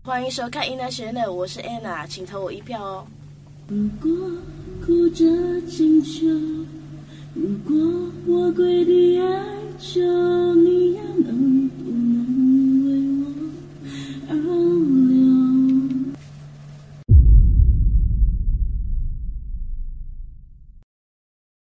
欢迎收看 International， 我是 Anna， 请投我一票哦。 如果哭着请求，如果我跪地哀求